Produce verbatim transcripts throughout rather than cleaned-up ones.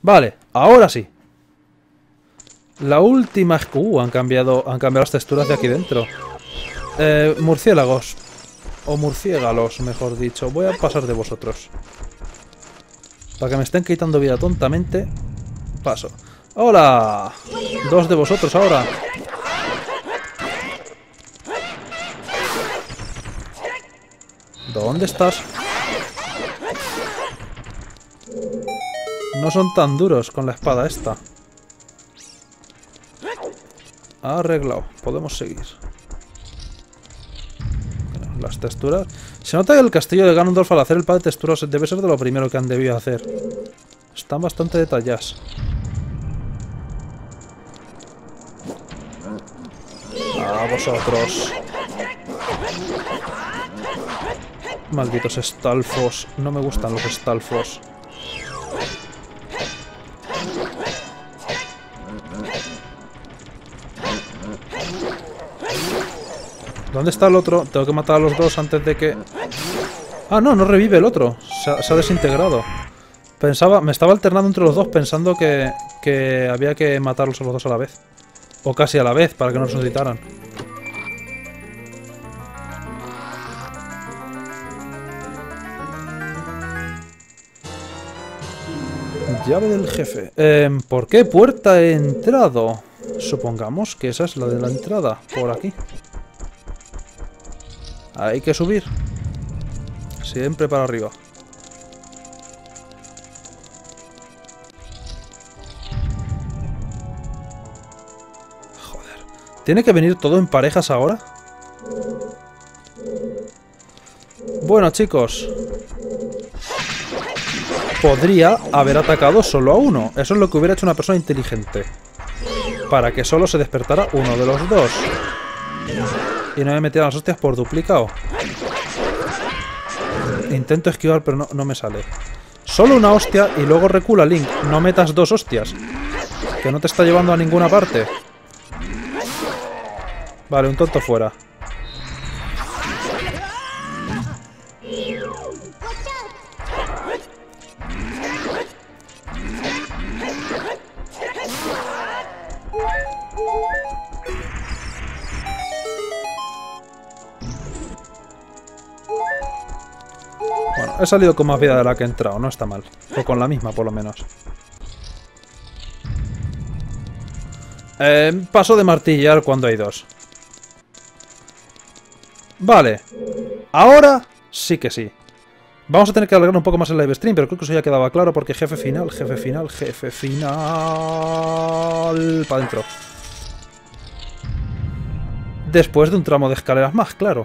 Vale, ahora sí. La última... Uh, han cambiado, han cambiado las texturas de aquí dentro. Eh, murciélagos. O murciélagos, mejor dicho. Voy a pasar de vosotros. Para que me estén quitando vida tontamente. Paso. ¡Hola! Dos de vosotros ahora. ¿Dónde estás? No son tan duros con la espada esta. Arreglado. Podemos seguir. Las texturas... Se nota que el castillo de Ganondorf al hacer el par de texturas debe ser de lo primero que han debido hacer. Están bastante detalladas. A vosotros. Malditos estalfos. No me gustan los estalfos. ¿Dónde está el otro? Tengo que matar a los dos antes de que... Ah, no, no revive el otro. Se ha, se ha desintegrado. Pensaba... Me estaba alternando entre los dos pensando que, que había que matarlos a los dos a la vez. O casi a la vez, para que no resucitaran. Llave del jefe. Eh, ¿Por qué puerta he entrado? Supongamos que esa es la de la entrada. Por aquí. Hay que subir. Siempre para arriba. Joder. ¿Tiene que venir todo en parejas ahora? Bueno, chicos. Podría haber atacado solo a uno. Eso es lo que hubiera hecho una persona inteligente. Para que solo se despertara uno de los dos. Y no me metieran las hostias por duplicado. Intento esquivar, pero no, no me sale. Solo una hostia y luego recula Link. No metas dos hostias. Que no te está llevando a ninguna parte. Vale, un tonto fuera. Bueno, he salido con más vida de la que he entrado, no está mal. O con la misma, por lo menos. Eh, paso de martillar cuando hay dos. Vale. Ahora sí que sí. Vamos a tener que alargar un poco más el live stream, pero creo que eso ya quedaba claro porque jefe final, jefe final, jefe final... Para adentro. Después de un tramo de escaleras más, claro.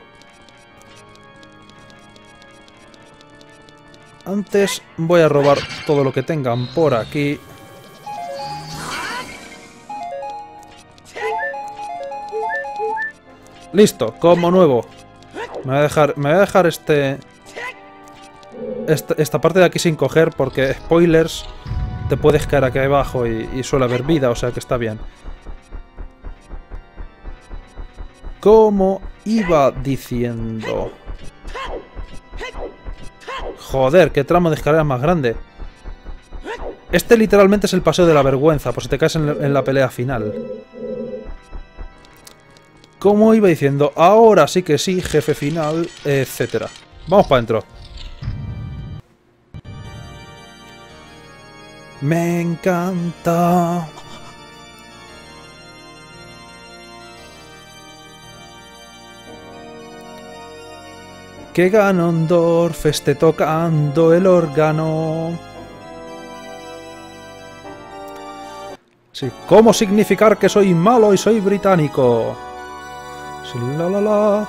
Antes voy a robar todo lo que tengan por aquí. Listo, como nuevo. Me voy a dejar, me voy a dejar este, esta, esta parte de aquí sin coger porque, spoilers, te puedes caer aquí abajo y, y suele haber vida, o sea que está bien. Como iba diciendo... Joder, qué tramo de escaleras más grande. Este literalmente es el paseo de la vergüenza, por si te caes en, en la pelea final. Como iba diciendo, ahora sí que sí, jefe final, etcétera. Vamos para adentro. Me encanta. Que Ganondorf esté tocando el órgano. Sí, ¿cómo significar que soy malo y soy británico? Sí, la la la.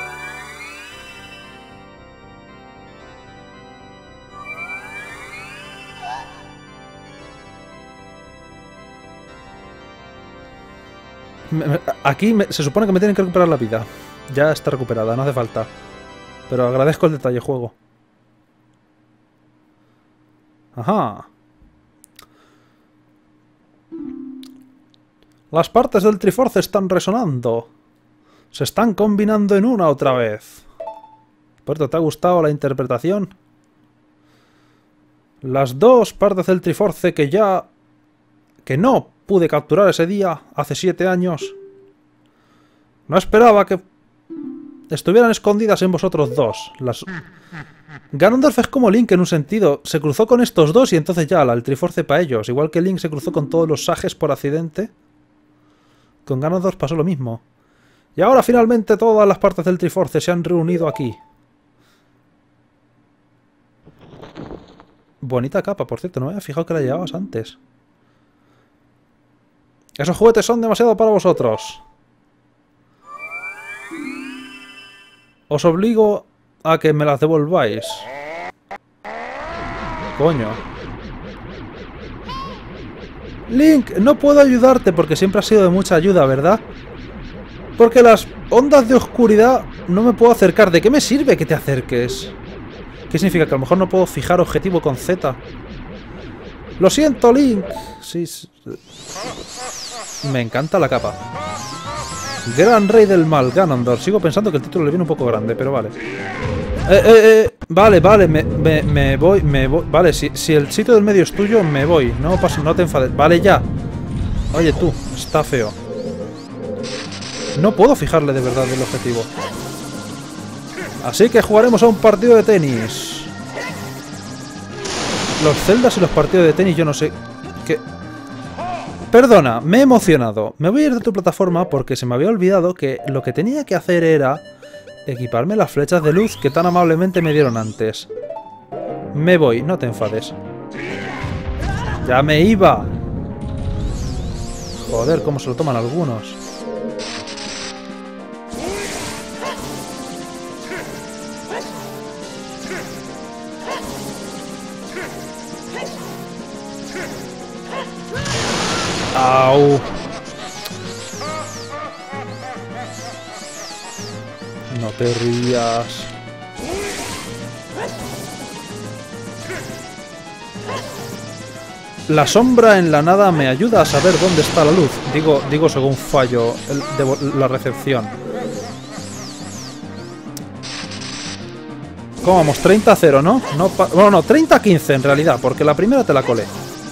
Me, me, aquí me, se supone que me tienen que recuperar la vida. Ya está recuperada, no hace falta. Pero agradezco el detalle, juego. Ajá. Las partes del Triforce están resonando. Se están combinando en una otra vez. ¿Puerto, te ha gustado la interpretación? Las dos partes del Triforce que ya... que no pude capturar ese día, hace siete años. No esperaba que estuvieran escondidas en vosotros dos. Las... Ganondorf es como Link en un sentido. Se cruzó con estos dos y entonces ya, el Triforce para ellos. Igual que Link se cruzó con todos los Sages por accidente. Con Ganondorf pasó lo mismo. Y ahora finalmente todas las partes del Triforce se han reunido aquí. Bonita capa, por cierto. No me había fijado que la llevabas antes. Esos juguetes son demasiado para vosotros. Os obligo a que me las devolváis. Coño. Link, no puedo ayudarte porque siempre has sido de mucha ayuda, ¿verdad? Porque las ondas de oscuridad no me puedo acercar. ¿De qué me sirve que te acerques? ¿Qué significa? Que a lo mejor no puedo fijar objetivo con Z. Lo siento, Link. Sí, sí. Me encanta la capa. Gran Rey del Mal, Ganondorf. Sigo pensando que el título le viene un poco grande, pero vale. Eh, eh, eh. Vale, vale, me, me, me voy, me voy. Vale, si, si el sitio del medio es tuyo, me voy. No pasa, no te enfades. Vale, ya. Oye, tú, está feo. No puedo fijarle de verdad el objetivo. Así que jugaremos a un partido de tenis. Los Zeldas y los partidos de tenis, yo no sé qué... Perdona, me he emocionado. Me voy a ir de tu plataforma porque se me había olvidado que lo que tenía que hacer era equiparme las flechas de luz que tan amablemente me dieron antes. Me voy, no te enfades. ¡Ya me iba! Joder, cómo se lo toman algunos. ¡Au! No te rías. La sombra en la nada me ayuda a saber dónde está la luz. Digo, digo según fallo el, de la recepción. ¿Cómo vamos? treinta a cero, ¿no? no bueno, no, treinta a quince en realidad, porque la primera te la colé.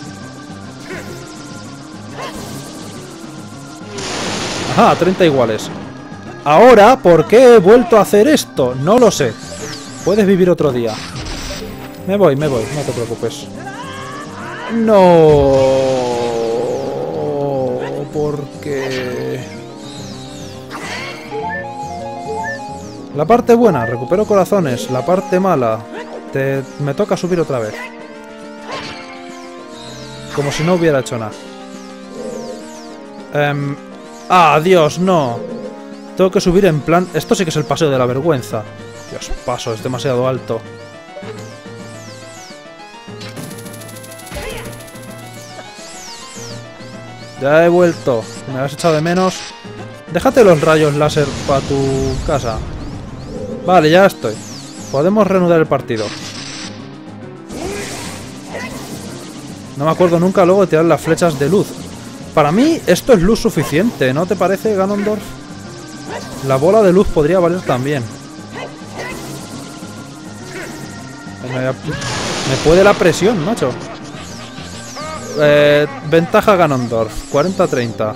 Ajá, treinta iguales. Ahora, ¿por qué he vuelto a hacer esto? No lo sé. Puedes vivir otro día. Me voy, me voy, no te preocupes. No. ¿Por qué? La parte buena, recupero corazones. La parte mala, te, me toca subir otra vez. Como si no hubiera hecho nada. Um, ¡Ah, Dios, no! Tengo que subir en plan... Esto sí que es el paseo de la vergüenza. Dios, paso, es demasiado alto. Ya he vuelto. Me has echado de menos. Déjate los rayos láser para tu casa. Vale, ya estoy. Podemos reanudar el partido. No me acuerdo nunca luego de tirar las flechas de luz. Para mí esto es luz suficiente, ¿no te parece, Ganondorf? La bola de luz podría valer también. Me, me puede la presión, macho. Eh, ventaja Ganondorf, cuarenta a treinta.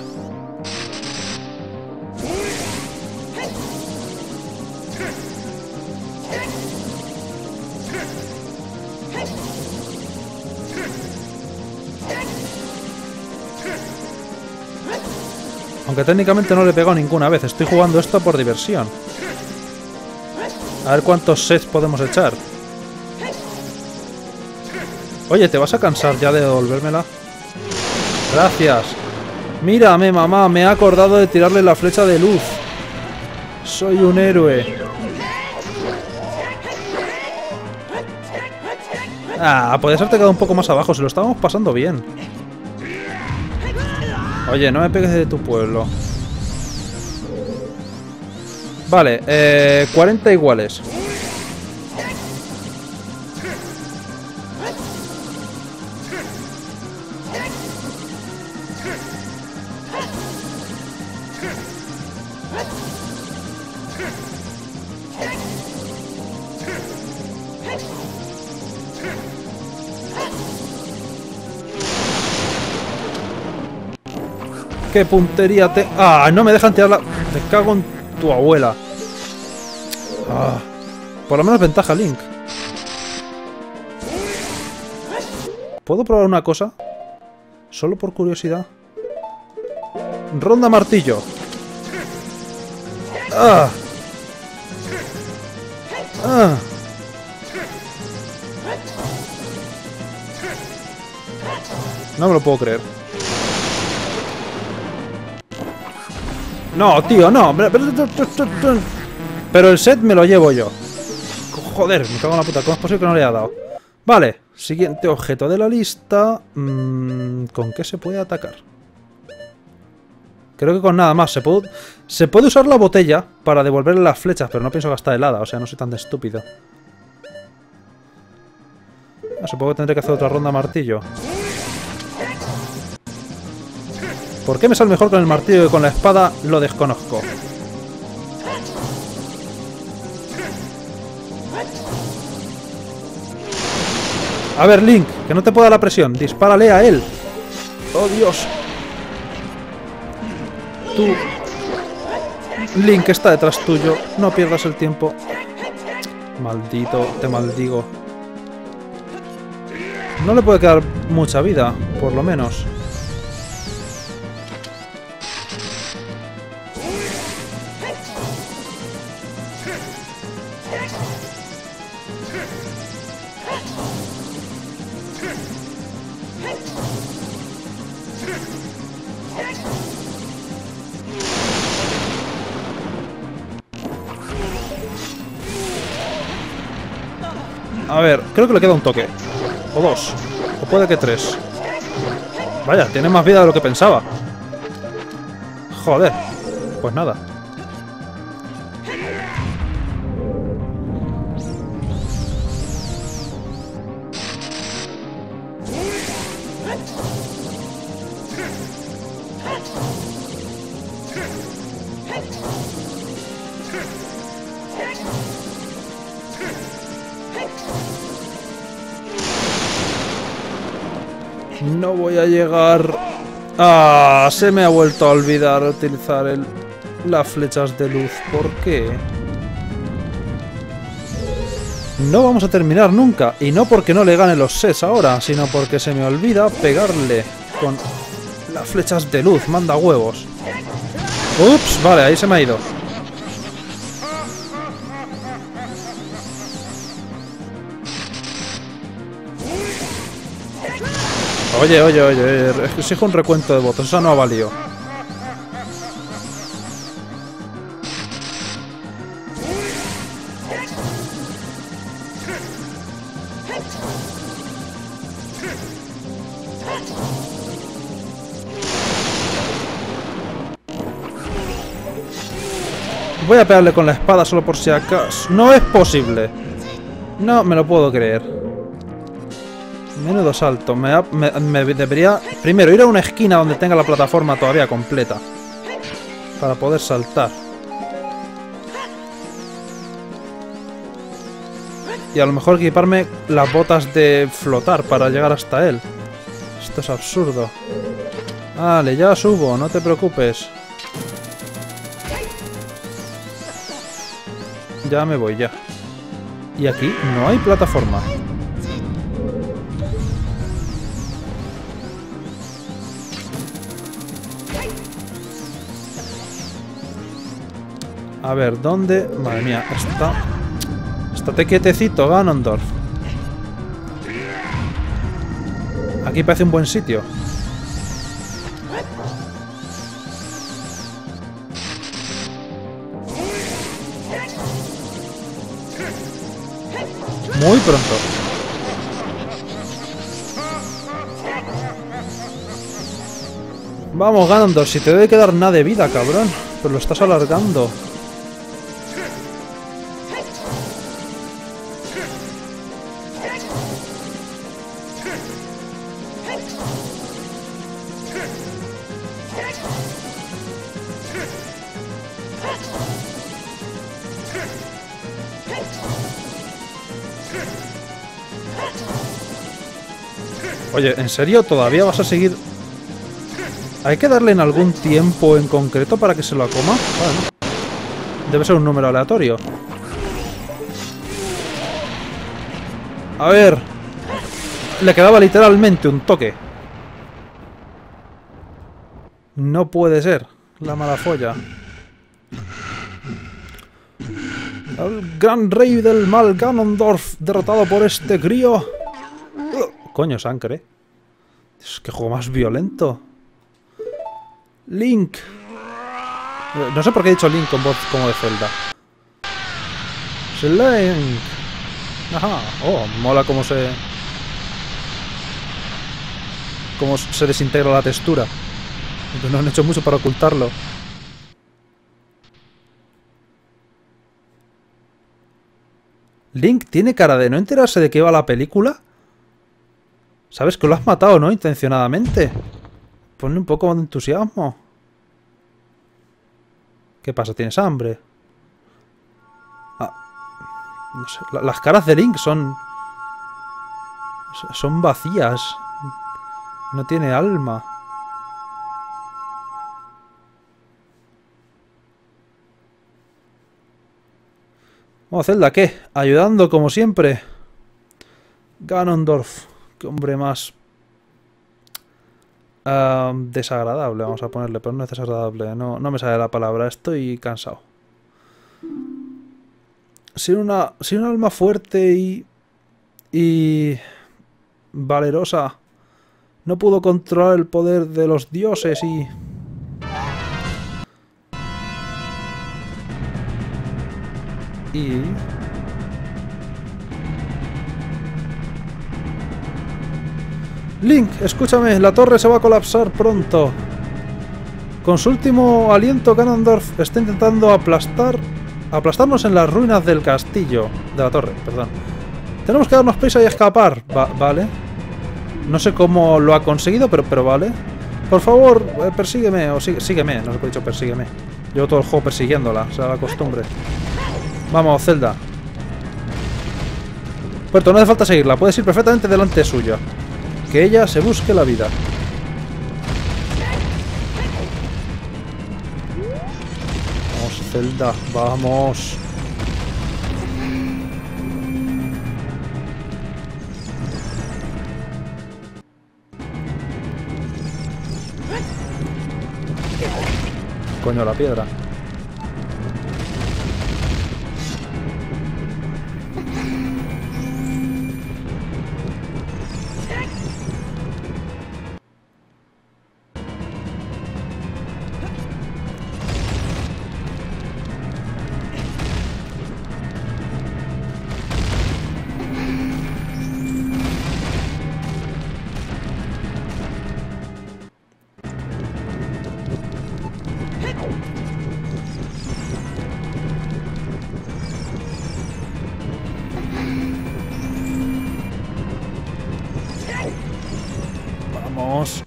Aunque técnicamente no le he pegado ninguna vez. Estoy jugando esto por diversión. A ver cuántos sets podemos echar. Oye, ¿te vas a cansar ya de devolvérmela? Gracias. Mírame, mamá. Me he acordado de tirarle la flecha de luz. Soy un héroe. Ah, podías haberte quedado un poco más abajo. Se lo estábamos pasando bien. Oye, no me pegues de tu pueblo. Vale, eh, cuarenta iguales. ¡Qué puntería te... ¡Ah! No me dejan tirarla. Te cago en tu abuela. Ah, por lo menos ventaja Link. ¿Puedo probar una cosa? Solo por curiosidad. Ronda martillo. ¡Ah! ¡Ah! No me lo puedo creer. No, tío, no. Pero el set me lo llevo yo. Joder, me cago en la puta. ¿Cómo es posible que no le haya dado? Vale, siguiente objeto de la lista. Mm, ¿Con qué se puede atacar? Creo que con nada más. Se puede, se puede usar la botella para devolverle las flechas, pero no pienso gastar helada. O sea, no soy tan estúpido. Ah, supongo que tendré que hacer otra ronda martillo. ¿Por qué me sale mejor con el martillo que con la espada? Lo desconozco. A ver, Link, que no te pueda la presión. Dispárale a él. ¡Oh, Dios! Tú... Link está detrás tuyo. No pierdas el tiempo. Maldito, te maldigo. No le puede quedar mucha vida, por lo menos. A ver, creo que le queda un toque. O dos. O puede que tres. Vaya, tiene más vida de lo que pensaba. Joder. Pues nada. No voy a llegar... Ah, se me ha vuelto a olvidar utilizar el, las flechas de luz. ¿Por qué? No vamos a terminar nunca. Y no porque no le gane los sets ahora, sino porque se me olvida pegarle con las flechas de luz. Manda huevos. Ups, vale, ahí se me ha ido. Oye, oye, oye, exijo un recuento de votos, eso no ha valido. Voy a pegarle con la espada solo por si acaso. No es posible. No me lo puedo creer. Menudo salto. Me, me, me debería... Primero, ir a una esquina donde tenga la plataforma todavía completa. Para poder saltar. Y a lo mejor equiparme las botas de flotar para llegar hasta él. Esto es absurdo. Vale, ya subo, no te preocupes. Ya me voy, ya. Y aquí no hay plataforma. A ver, ¿dónde? Madre mía, está... Estate quietecito, Ganondorf. Aquí parece un buen sitio. Muy pronto. Vamos, Ganondorf, si te debe quedar nada de vida, cabrón. Pero lo estás alargando. Oye, ¿en serio? ¿Todavía vas a seguir ¿Hay que darle en algún tiempo en concreto para que se lo coma? Bueno, debe ser un número aleatorio. A ver. Le quedaba literalmente un toque. No puede ser. La mala folla. El gran rey del mal Ganondorf derrotado por este crío. Uh, coño, sangre. Es que juego más violento. Link. No sé por qué he dicho Link con voz como de Zelda. Link. Ajá. Oh, mola cómo se... Cómo se desintegra la textura. No han hecho mucho para ocultarlo. Link tiene cara de no enterarse de qué va la película. Sabes que lo has matado, ¿no? Intencionadamente. Ponle un poco de entusiasmo. ¿Qué pasa? ¿Tienes hambre? Ah, no sé. La, las caras de Link son... Son vacías. No tiene alma. Oh, Zelda, ¿qué? Ayudando como siempre. Ganondorf. Qué hombre más... Uh, desagradable, vamos a ponerle, pero no es desagradable. No, no me sale la palabra, estoy cansado. Sin una, sin un alma fuerte y... Y... valerosa. No pudo controlar el poder de los dioses y... Y... Link, escúchame, la torre se va a colapsar pronto. Con su último aliento, Ganondorf está intentando aplastar... Aplastarnos en las ruinas del castillo. De la torre, perdón. Tenemos que darnos prisa y escapar. Va, vale. No sé cómo lo ha conseguido, pero, pero vale. Por favor, eh, persígueme. O sí, sígueme, no os he dicho persígueme. Llevo todo el juego persiguiéndola, será la costumbre. Vamos, Zelda. Puerto, no hace falta seguirla, puedes ir perfectamente delante suya. Que ella se busque la vida. Vamos, Zelda, vamos. Coño, la piedra. Vamos.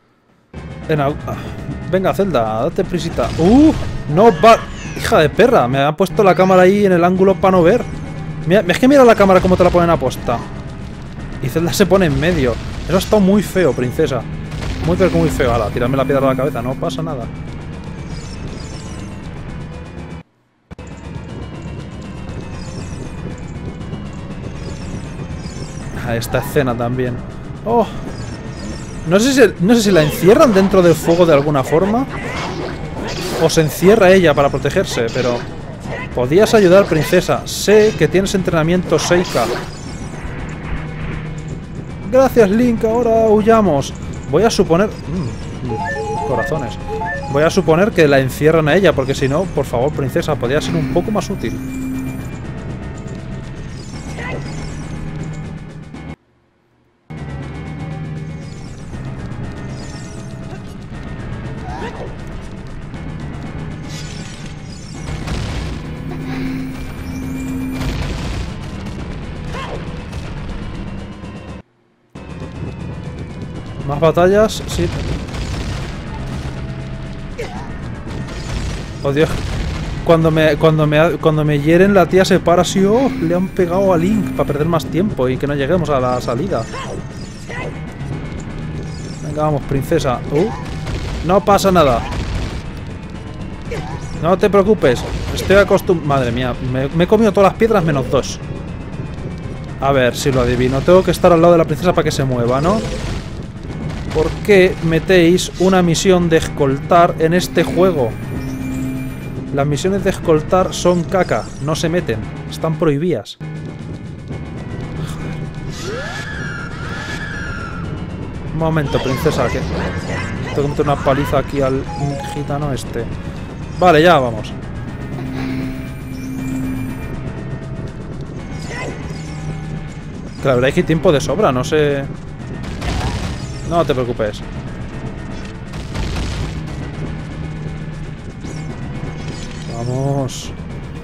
Venga, Zelda, date prisita. ¡Uh! No va... Hija de perra, me ha puesto la cámara ahí en el ángulo para no ver. Mira, es que mira la cámara como te la ponen a posta. Y Zelda se pone en medio. Eso ha estado muy feo, princesa. Muy pero muy feo. Ala, tírame la piedra a la cabeza, no pasa nada. Esta escena también. Oh. No sé si, no sé si la encierran dentro del fuego de alguna forma. O se encierra ella para protegerse, pero... Podías ayudar, princesa. Sé que tienes entrenamiento Sheikah. Gracias, Link. Ahora huyamos. Voy a suponer... Mm, corazones. Voy a suponer que la encierran a ella, porque si no, por favor, princesa, podría ser un poco más útil. Más batallas, sí. Oh Dios. Cuando me, cuando me, cuando me hieren la tía se para así, oh, le han pegado a Link para perder más tiempo y que no lleguemos a la salida. Venga, vamos, princesa. Uh, No pasa nada. No te preocupes. Estoy acostumbrado... Madre mía, me, me he comido todas las piedras menos dos. A ver si lo adivino. Tengo que estar al lado de la princesa para que se mueva, ¿no? ¿Por qué metéis una misión de escoltar en este juego? Las misiones de escoltar son caca. No se meten. Están prohibidas. Un momento, princesa, que tengo que meter una paliza aquí al gitano este. Vale, ya vamos. La verdad es que hay tiempo de sobra, no sé... No te preocupes. Vamos.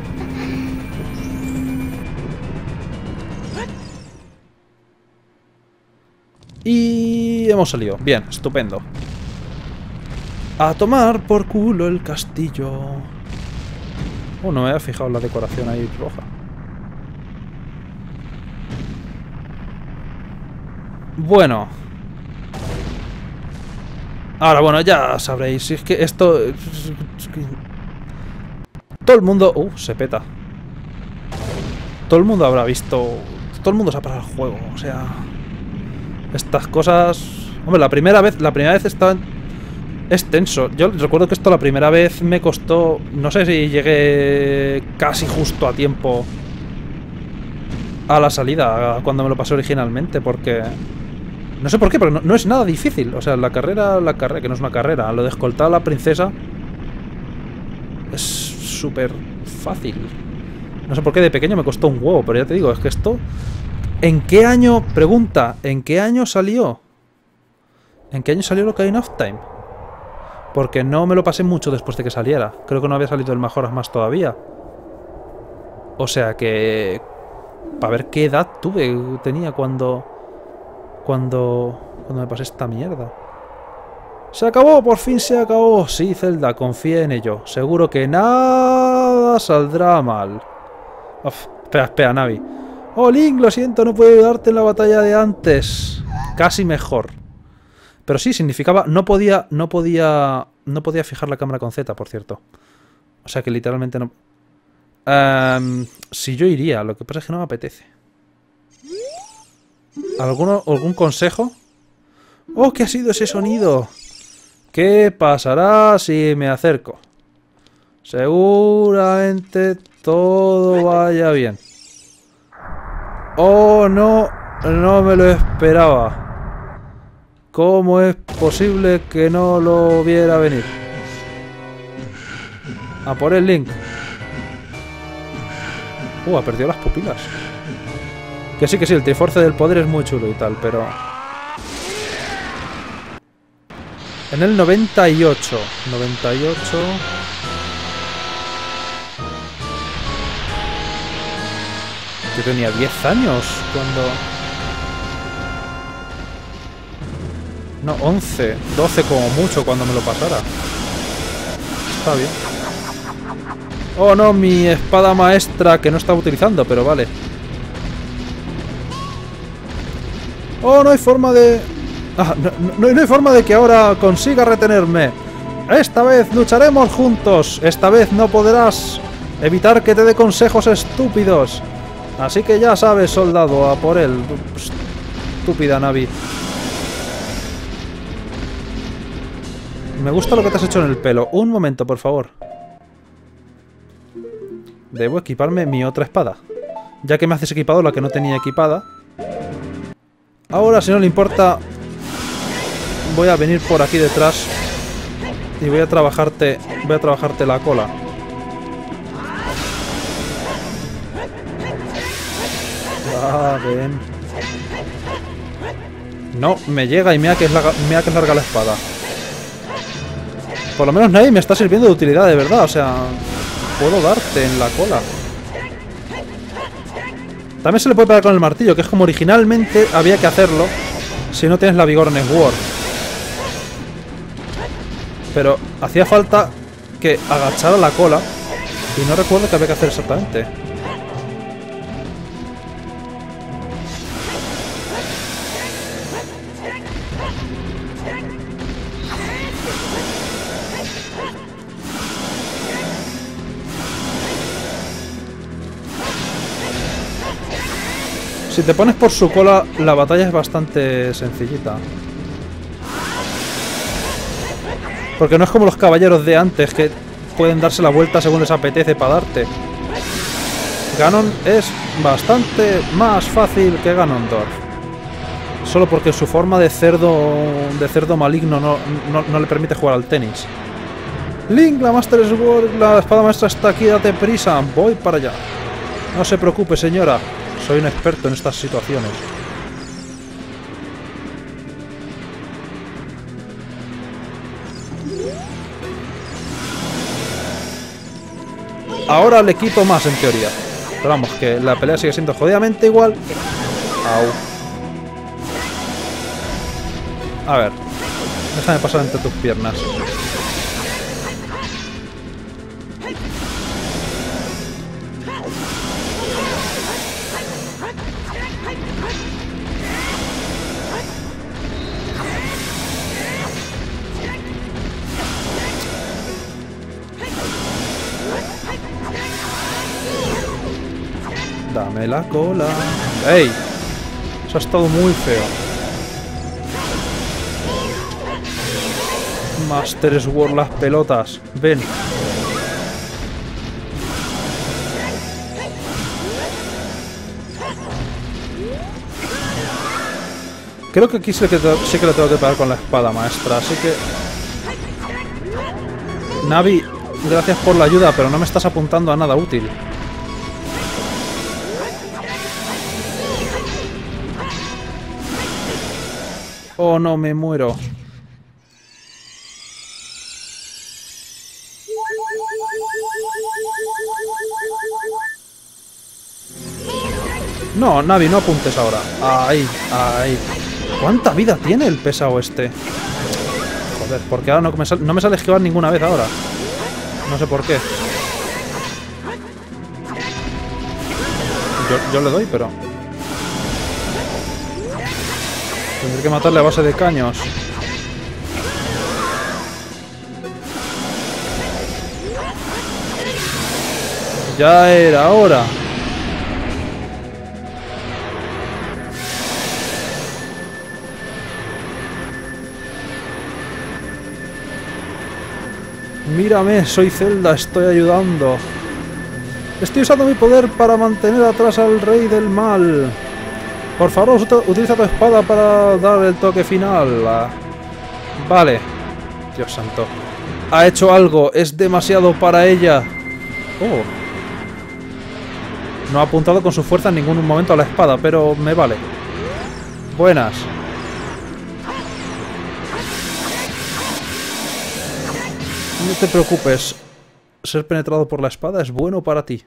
Y hemos salido. Bien, estupendo. A tomar por culo el castillo. Oh, no me había fijado en la decoración ahí roja. Bueno. Ahora, bueno, ya sabréis. Si es que esto... Todo el mundo... Uh, se peta. Todo el mundo habrá visto... Todo el mundo se ha pasado el juego. O sea... Estas cosas... Hombre, la primera vez... La primera vez estaba... Es tenso. Yo recuerdo que esto la primera vez me costó... No sé si llegué casi justo a tiempo a la salida, cuando me lo pasé originalmente, porque... No sé por qué, pero no, no es nada difícil. O sea, la carrera, la carrera, que no es una carrera, lo de escoltar a la princesa es súper fácil. No sé por qué de pequeño me costó un huevo, pero ya te digo, es que esto... ¿En qué año? Pregunta, ¿en qué año salió? ¿En qué año salió Ocarina of Time? Porque no me lo pasé mucho después de que saliera. Creo que no había salido el Majora's Mask todavía. O sea que... Para ver qué edad tuve, tenía cuando... Cuando... Cuando me pasé esta mierda. ¡Se acabó! ¡Por fin se acabó! Sí, Zelda, confía en ello. Seguro que nada saldrá mal. Uf, espera, espera, Navi. Oh, Link, lo siento, no puedo ayudarte en la batalla de antes. Casi mejor. Pero sí, significaba... No podía... No podía... No podía fijar la cámara con Z, por cierto. O sea que literalmente no... Um, si yo iría, lo que pasa es que no me apetece. ¿Alguno, ¿Algún consejo? ¡Oh, qué ha sido ese sonido! ¿Qué pasará si me acerco? Seguramente todo vaya bien. ¡Oh, no! No me lo esperaba. ¿Cómo es posible que no lo viera venir? A por el Link. Uh, ha perdido las pupilas. Que sí, que sí, el Triforce del poder es muy chulo y tal, pero... En el noventa y ocho. noventa y ocho... Yo tenía diez años cuando... No, once, doce como mucho cuando me lo pasara. Está bien. Oh no, mi espada maestra que no estaba utilizando, pero vale. Oh, no hay forma de... Ah, no, no, no hay forma de que ahora consiga retenerme. Esta vez lucharemos juntos. Esta vez no podrás evitar que te dé consejos estúpidos. Así que ya sabes, soldado, a por él. Estúpida Navi. Me gusta lo que te has hecho en el pelo. Un momento, por favor. Debo equiparme mi otra espada. Ya que me haces equipado la que no tenía equipada. Ahora, si no le importa, voy a venir por aquí detrás y voy a trabajarte, voy a trabajarte la cola. Ah, ven. No, me llega y mira que es larga, mira que es larga la espada. Por lo menos nadie me está sirviendo de utilidad, de verdad. O sea, puedo darte en la cola. También se le puede pegar con el martillo, que es como originalmente había que hacerlo si no tienes la Bigorne Sword. Pero hacía falta que agachara la cola y no recuerdo qué había que hacer exactamente. Si te pones por su cola, la batalla es bastante sencillita. Porque no es como los caballeros de antes, que pueden darse la vuelta según les apetece para darte. Ganon es bastante más fácil que Ganondorf. Solo porque su forma de cerdo de cerdo maligno no, no, no le permite jugar al tenis. Link, la Master Sword, la espada maestra está aquí, date prisa. Voy para allá. No se preocupe, señora. Soy un experto en estas situaciones. Ahora le quito más, en teoría. Pero vamos, que la pelea sigue siendo jodidamente igual. Au. A ver. Déjame pasar entre tus piernas. Dame la cola. ¡Ey! Eso ha estado muy feo. Master Sword, las pelotas. Ven. Creo que aquí sí que, sí que le tengo que pegar con la espada maestra, así que... Navi, gracias por la ayuda, pero no me estás apuntando a nada útil. Oh, no, me muero. No, Navi, no apuntes ahora. Ahí, ahí. ¿Cuánta vida tiene el pesado este? Joder, porque ahora no me, sale, no me sale esquivar ninguna vez ahora. No sé por qué. Yo, yo le doy, pero... Tendré que matarle a base de caños. Ya era hora. Mírame, soy Zelda, estoy ayudando. Estoy usando mi poder para mantener atrás al rey del mal. Por favor, utiliza tu espada para dar el toque final. Vale. Dios santo. Ha hecho algo. Es demasiado para ella. Oh. No ha apuntado con su fuerza en ningún momento a la espada, pero me vale. Buenas. No te preocupes. Ser penetrado por la espada es bueno para ti.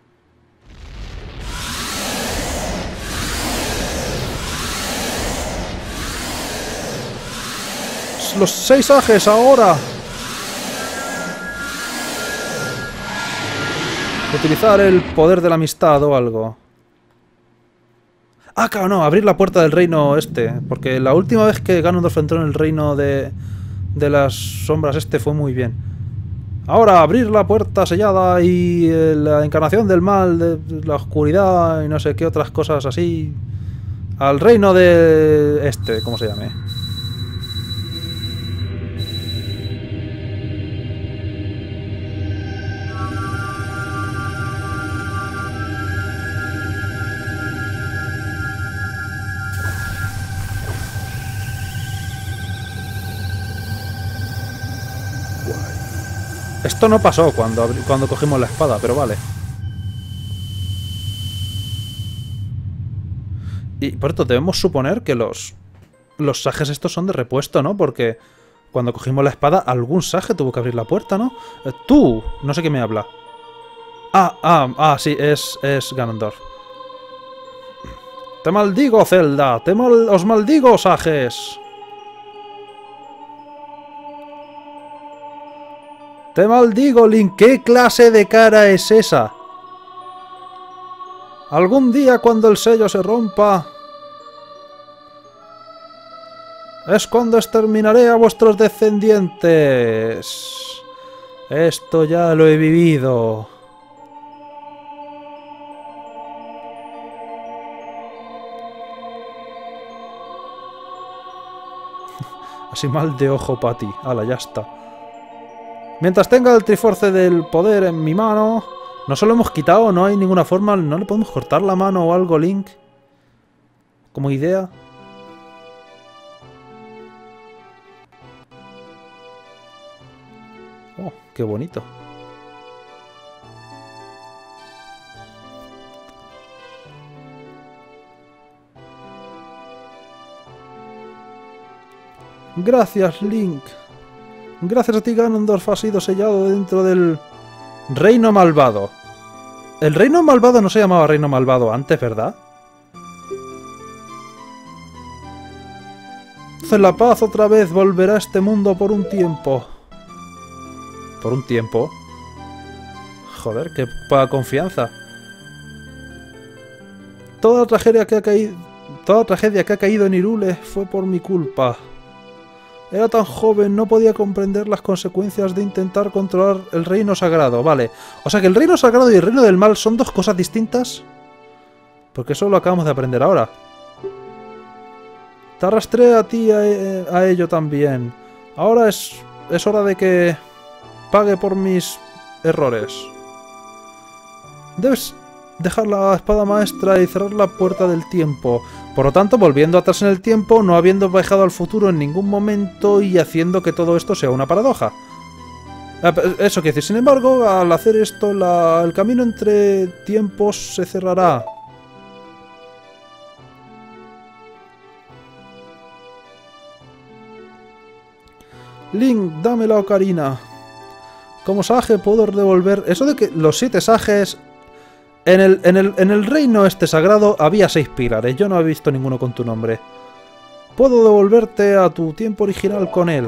Los seis ajes ahora. Utilizar el poder de la amistad o algo. Ah, claro, no, abrir la puerta del reino este. Porque la última vez que Ganondorf entró en el reino de, de las sombras este fue muy bien. Ahora, abrir la puerta sellada y eh, la encarnación del mal, de la oscuridad y no sé qué otras cosas así. Al reino de este, ¿cómo se llame? Esto no pasó cuando, cuando cogimos la espada, pero vale. Y por esto debemos suponer que los, los sajes estos son de repuesto, ¿no? Porque cuando cogimos la espada, algún saje tuvo que abrir la puerta, ¿no? Eh, ¡Tú! No sé qué me habla. Ah, ah, ah, sí, es, es Ganondorf. ¡Te maldigo, Zelda! ¡Te mal, os maldigo, sajes! ¡Te maldigo, Link! ¿Qué clase de cara es esa? Algún día cuando el sello se rompa... es cuando exterminaré a vuestros descendientes. Esto ya lo he vivido. Así mal de ojo para ti. Hala, ya está. Mientras tenga el Triforce del poder en mi mano... No se lo hemos quitado, no hay ninguna forma... ¿No le podemos cortar la mano o algo, Link? Como idea... Oh, qué bonito. Gracias, Link. Gracias a ti, Ganondorf ha sido sellado dentro del Reino Malvado. El Reino Malvado no se llamaba Reino Malvado antes, ¿verdad? Entonces la paz otra vez volverá a este mundo por un tiempo. ¿Por un tiempo? Joder, qué poca confianza. Toda la tragedia que ha caído... Toda la tragedia que ha caído en Hyrule fue por mi culpa. Era tan joven, no podía comprender las consecuencias de intentar controlar el reino sagrado. Vale. O sea que el reino sagrado y el reino del mal son dos cosas distintas. Porque eso lo acabamos de aprender ahora. Te arrastré a ti a, a ello también. Ahora es, es hora de que pague por mis errores. Debes dejar la espada maestra y cerrar la puerta del tiempo. Por lo tanto, volviendo atrás en el tiempo, no habiendo viajado al futuro en ningún momento y haciendo que todo esto sea una paradoja. Eso quiere decir, sin embargo, al hacer esto, la, el camino entre tiempos se cerrará. Link, dame la ocarina. Como Sage puedo devolver... Eso de que los siete Sages... En el, en, el, en el reino este sagrado había seis pilares. Yo no he visto ninguno con tu nombre. Puedo devolverte a tu tiempo original con él.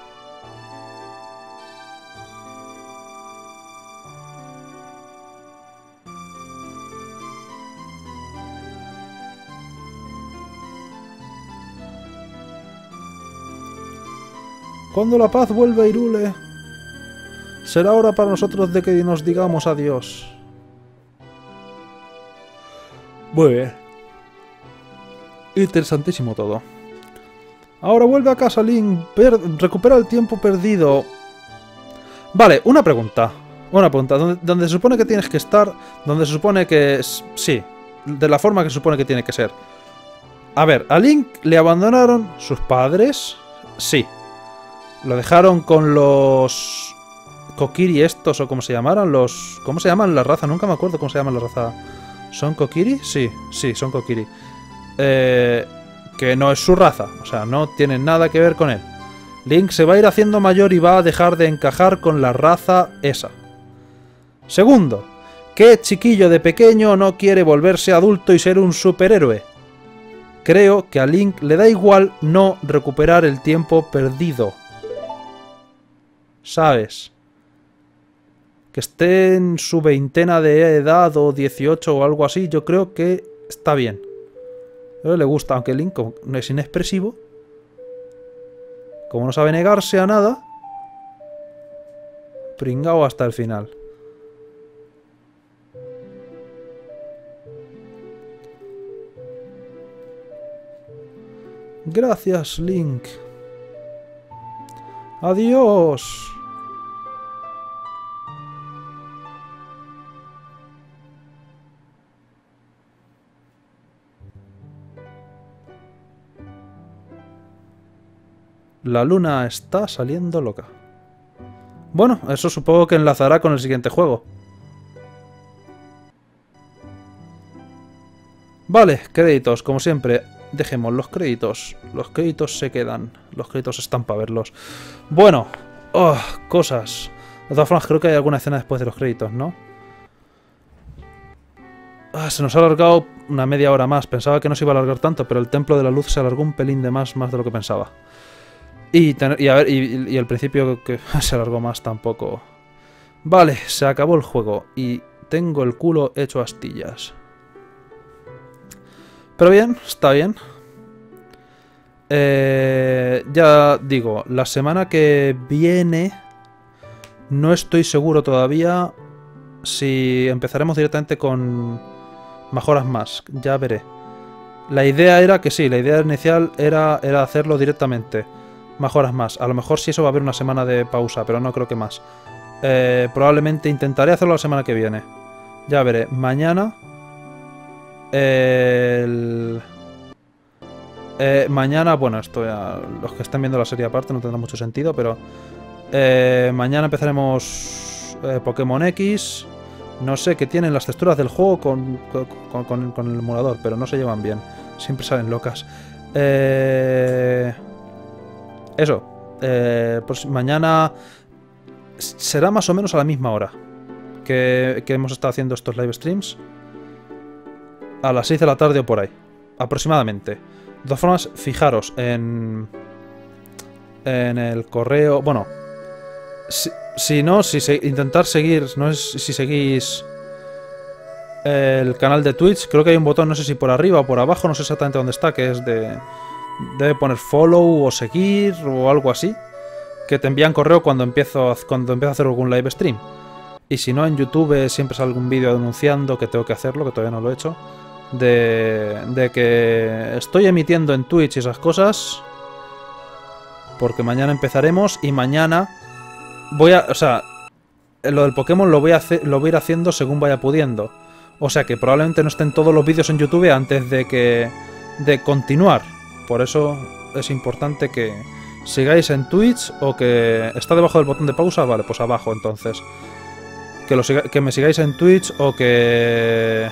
Cuando la paz vuelva a Hyrule, será hora para nosotros de que nos digamos adiós. Muy bien. Interesantísimo todo. Ahora vuelve a casa, Link. Recupera el tiempo perdido. Vale, una pregunta. Una pregunta. ¿Dónde, dónde se supone que tienes que estar? Donde se supone que... Es, sí. De la forma que se supone que tiene que ser. A ver, ¿a Link le abandonaron sus padres? Sí. Lo dejaron con los... Kokiri estos, o como se llamaran. Los... ¿Cómo se llaman la raza? Nunca me acuerdo cómo se llama la raza... ¿Son Kokiri? Sí, sí, son Kokiri. Eh, que no es su raza, o sea, no tiene nada que ver con él. Link se va a ir haciendo mayor y va a dejar de encajar con la raza esa. Segundo, ¿qué chiquillo de pequeño no quiere volverse adulto y ser un superhéroe? Creo que a Link le da igual no recuperar el tiempo perdido. ¿Sabes? Que esté en su veintena de edad o dieciocho o algo así, yo creo que está bien. A él le gusta, aunque Link no es inexpresivo. Como no sabe negarse a nada, pringao hasta el final. Gracias, Link. Adiós. La luna está saliendo loca. Bueno, eso supongo que enlazará con el siguiente juego. Vale, créditos, como siempre. Dejemos los créditos. Los créditos se quedan. Los créditos están para verlos. Bueno, oh, cosas. De todas formas, creo que hay alguna escena después de los créditos, ¿no? Ah, se nos ha alargado una media hora más. Pensaba que no se iba a alargar tanto, pero el Templo de la Luz se alargó un pelín de más, más de lo que pensaba. Y, tener, y, a ver, y, y el principio que se alargó más tampoco. Vale, se acabó el juego. Y tengo el culo hecho astillas. Pero bien, está bien. Eh, ya digo, la semana que viene no estoy seguro todavía si empezaremos directamente con Majora's Mask. Ya veré. La idea era que sí, la idea inicial era, era hacerlo directamente. mejoras más. A lo mejor si eso va a haber una semana de pausa, pero no creo que más. Eh, probablemente intentaré hacerlo la semana que viene. Ya veré. Mañana... Eh, el... Eh, mañana, bueno, esto ya, los que estén viendo la serie aparte no tendrá mucho sentido, pero eh, mañana empezaremos eh, Pokémon X. No sé qué tienen las texturas del juego con, con, con, con el emulador, pero no se llevan bien. Siempre salen locas. Eh, eso. Eh, pues mañana será más o menos a la misma hora que, que hemos estado haciendo estos live streams. A las seis de la tarde o por ahí. Aproximadamente. De todas formas, fijaros en... En el correo... Bueno. Si, si no, si se, intentar seguir... No es si seguís... El canal de Twitch. Creo que hay un botón, no sé si por arriba o por abajo. No sé exactamente dónde está. Que es de... Debe poner follow o seguir o algo así. Que te envían correo cuando empiezo, a, cuando empiezo a hacer algún live stream. Y si no, en YouTube siempre sale algún vídeo anunciando que tengo que hacerlo, que todavía no lo he hecho. De, de que estoy emitiendo en Twitch y esas cosas. Porque mañana empezaremos y mañana voy a... O sea, lo del Pokémon lo voy a, hacer, lo voy a ir haciendo según vaya pudiendo. O sea que probablemente no estén todos los vídeos en YouTube antes de que... De continuar. Por eso es importante que sigáis en Twitch o que... ¿Está debajo del botón de pausa? Vale, pues abajo entonces. Que, lo siga, que me sigáis en Twitch o que...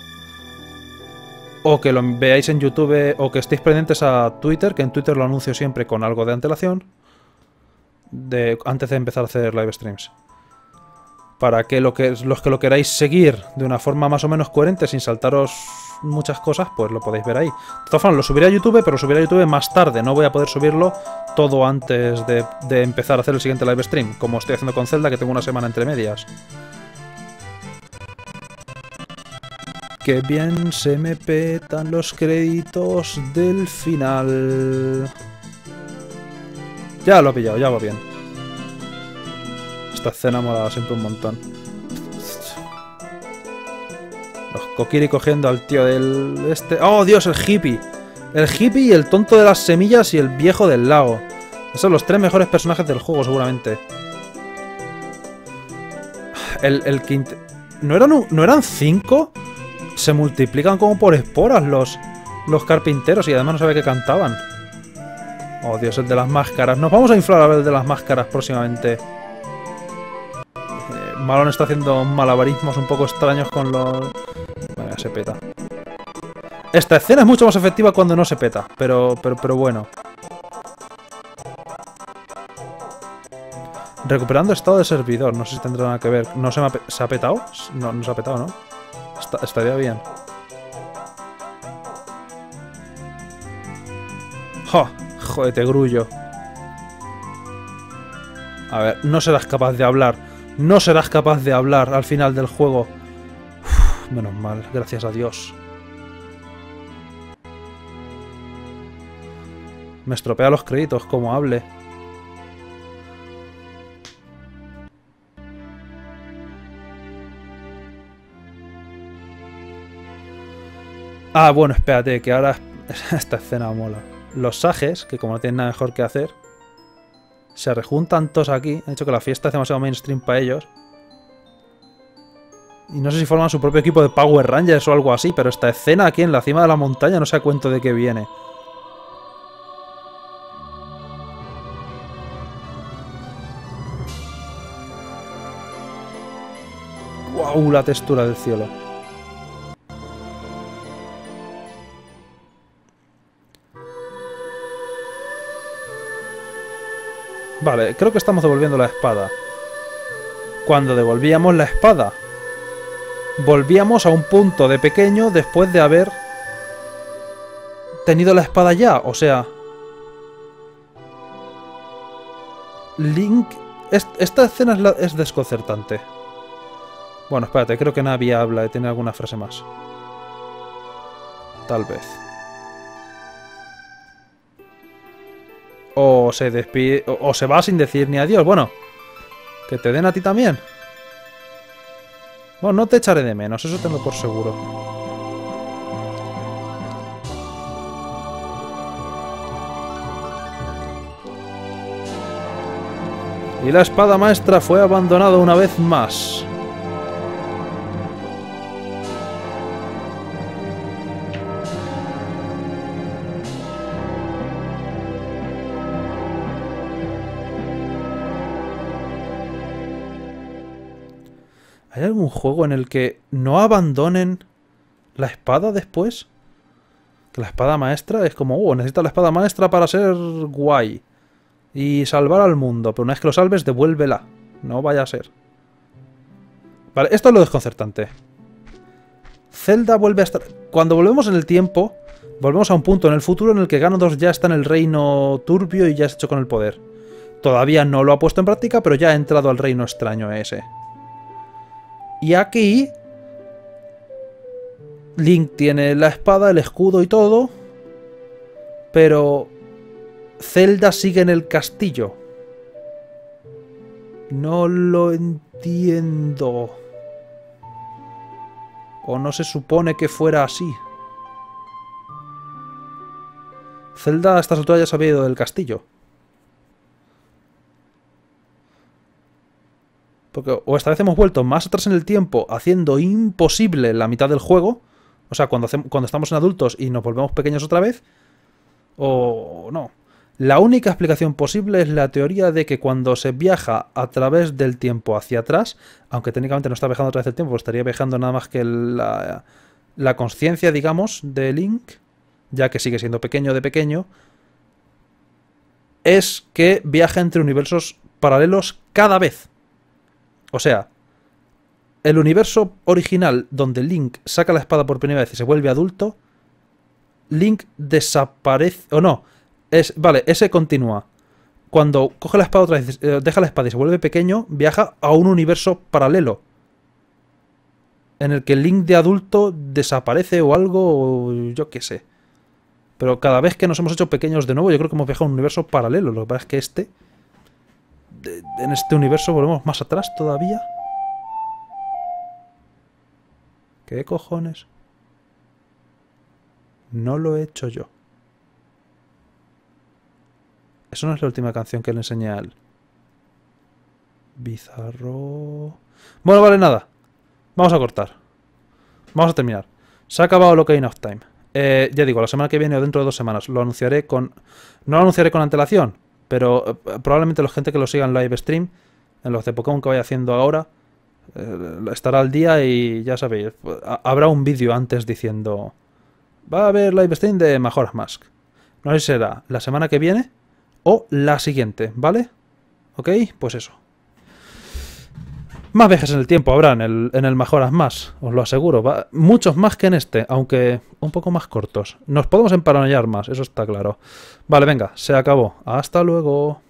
O que lo veáis en YouTube o que estéis pendientes a Twitter, que en Twitter lo anuncio siempre con algo de antelación. De, antes de empezar a hacer live streams. Para que, lo que los que lo queráis seguir de una forma más o menos coherente, sin saltaros muchas cosas, pues lo podéis ver ahí. De todas formas, lo subiré a YouTube, pero lo subiré a YouTube más tarde. No voy a poder subirlo todo antes de, de empezar a hacer el siguiente live stream, como estoy haciendo con Zelda, que tengo una semana entre medias. Qué bien se me petan los créditos del final. Ya lo he pillado, ya va bien. Esta escena mola siempre un montón. Los Kokiri cogiendo al tío del... este... ¡Oh, Dios! El hippie. El hippie y el tonto de las semillas y el viejo del lago. Esos son los tres mejores personajes del juego, seguramente. El, el quinto... ¿No eran, un... ¿No eran cinco? Se multiplican como por esporas los, los carpinteros y además no sabe que cantaban. Oh, Dios, el de las máscaras. Nos vamos a inflar a ver el de las máscaras próximamente. Eh, Malone está haciendo malabarismos un poco extraños con los... Bueno, se peta. Esta escena es mucho más efectiva cuando no se peta, pero, pero, pero bueno. Recuperando estado de servidor. No sé si tendrá nada que ver. ¿No se, me ha, ¿se ha petado? No, no se ha petado, ¿no? Está, estaría bien. ¡Jo! Jódete, grullo. A ver, no serás capaz de hablar. No serás capaz de hablar al final del juego. Uf, menos mal, gracias a Dios. Me estropea los créditos, como hable. Ah, bueno, espérate, que ahora esta escena mola. Los sages, que como no tienen nada mejor que hacer, se rejuntan todos aquí. Han hecho que la fiesta es demasiado mainstream para ellos. Y no sé si forman su propio equipo de Power Rangers o algo así, pero esta escena aquí en la cima de la montaña no sé a cuento de qué viene. ¡Guau! La textura del cielo. Vale, creo que estamos devolviendo la espada. Cuando devolvíamos la espada, volvíamos a un punto de pequeño después de haber tenido la espada ya. O sea, Link... Esta escena es, la... es desconcertante. Bueno, espérate, creo que Navi habla y tiene alguna frase más. Tal vez. O se despide... O, o se va sin decir ni adiós. Bueno, que te den a ti también. Bueno, no te echaré de menos, eso tengo por seguro. Y la espada maestra fue abandonada una vez más. ¿Hay algún juego en el que no abandonen la espada después? Que la espada maestra es como, oh, necesitas la espada maestra para ser guay y salvar al mundo, pero una vez que lo salves, devuélvela. No vaya a ser. Vale, esto es lo desconcertante. Zelda vuelve a estar... Cuando volvemos en el tiempo, volvemos a un punto en el futuro en el que Ganondorf ya está en el reino turbio y ya se hecho con el poder. Todavía no lo ha puesto en práctica, pero ya ha entrado al reino extraño ese. Y aquí Link tiene la espada, el escudo y todo, pero Zelda sigue en el castillo. No lo entiendo. O no se supone que fuera así. Zelda a estas alturas ya se había ido del castillo. Porque o esta vez hemos vuelto más atrás en el tiempo, haciendo imposible la mitad del juego. O sea, cuando, hacemos, cuando estamos en adultos y nos volvemos pequeños otra vez. O no. La única explicación posible es la teoría de que cuando se viaja a través del tiempo hacia atrás, aunque técnicamente no está viajando a través del tiempo, estaría viajando nada más que la, la conciencia, digamos, de Link, ya que sigue siendo pequeño de pequeño, es que viaja entre universos paralelos cada vez. O sea, el universo original donde Link saca la espada por primera vez y se vuelve adulto, Link desaparece... o no, es vale, ese continúa. Cuando coge la espada otra vez, eh, deja la espada y se vuelve pequeño, viaja a un universo paralelo. En el que Link de adulto desaparece o algo, o yo qué sé. Pero cada vez que nos hemos hecho pequeños de nuevo, yo creo que hemos viajado a un universo paralelo. Lo que pasa es que este... De, en este universo volvemos más atrás todavía. ¿Qué cojones? No lo he hecho yo. Eso no es la última canción que le enseñé a él. Bizarro... Bueno, vale, nada. Vamos a cortar. Vamos a terminar. Se ha acabado lo que hay of Time. Eh, ya digo, la semana que viene o dentro de dos semanas lo anunciaré con... No lo anunciaré con antelación, pero eh, probablemente la gente que lo siga en live stream, en los de Pokémon que vaya haciendo ahora, eh, estará al día y ya sabéis, habrá un vídeo antes diciendo... Va a haber live stream de Majora's Mask. No sé si será la semana que viene o la siguiente, ¿vale? ¿Ok? Pues eso. Más viajes en el tiempo habrá en el, en el Majora's Mask, os lo aseguro. Va, muchos más que en este, aunque un poco más cortos. Nos podemos emparanoiar más, eso está claro. Vale, venga, se acabó. Hasta luego.